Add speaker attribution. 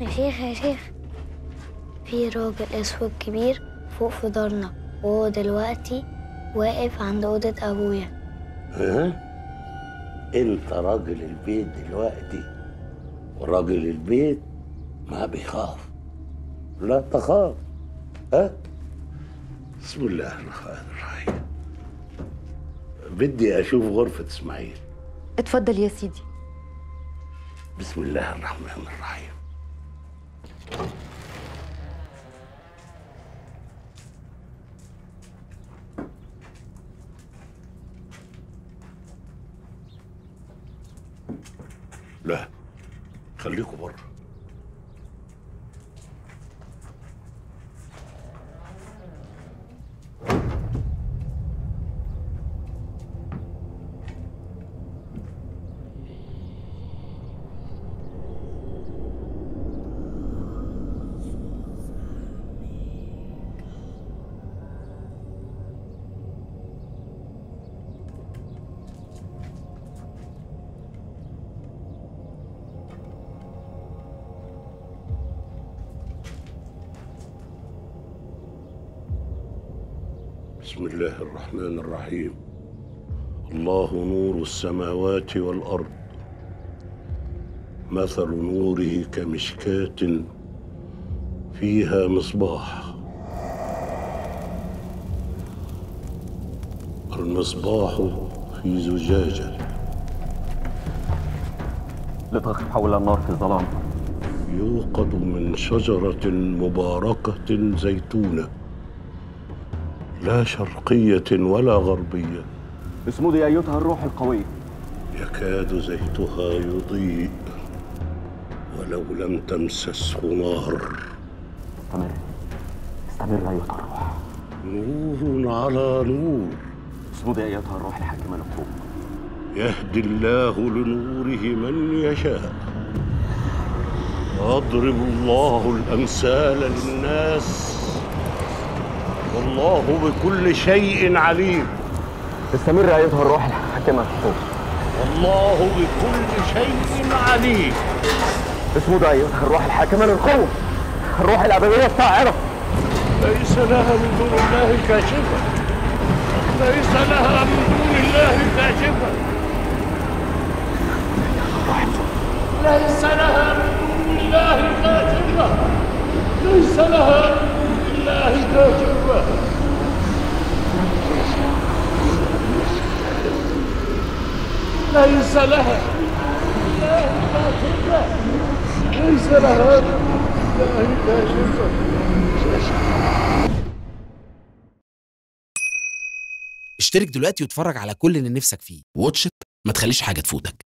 Speaker 1: يا شيخ يا شيخ، في راجل اسود كبير فوق في دارنا، وهو دلوقتي واقف عند أوضة أبويا.
Speaker 2: ها؟ انت راجل البيت دلوقتي، وراجل البيت ما بيخاف. لا تخاف. ها؟ بسم الله الرحمن الرحيم. بدي اشوف غرفة اسماعيل.
Speaker 3: اتفضل يا سيدي.
Speaker 2: بسم الله الرحمن الرحيم. لا، خليكوا بره. بسم الله الرحمن الرحيم. الله نور السماوات والأرض، مثل نوره كمشكاة فيها مصباح، المصباح في زجاجة
Speaker 4: لتقف حول النار في الظلام،
Speaker 2: يوقد من شجرة مباركة زيتونة، لا شرقية ولا غربية.
Speaker 4: اصمدي أيتها الروح القوية.
Speaker 2: يكاد زيتها يضيء ولو لم تمسسه نار.
Speaker 4: استمر أيتها الروح.
Speaker 2: نور على نور.
Speaker 4: اصمدي أيتها الروح الحاكمة القوة.
Speaker 2: يهدي الله لنوره من يشاء. يضرب الله الأمثال للناس والله بكل شيء عليم.
Speaker 4: استمر أيتها الروح الحاكمة القوة.
Speaker 2: والله بكل شيء عليم.
Speaker 4: اصمدي أيتها الروح الحاكمة للقوة، الروح الأبدية الساعرة.
Speaker 2: ليس لها من دون الله كاشفة، ليس لها من دون الله كاشفة، ليس لها من دون الله كاشفة، ليس لها من دون الله كاشفة. ليس لها ليس لها الله كاشفة.
Speaker 5: اشترك دلوقتي واتفرج على كل اللي نفسك فيه. واتش إت، ما تخليش حاجة تفوتك.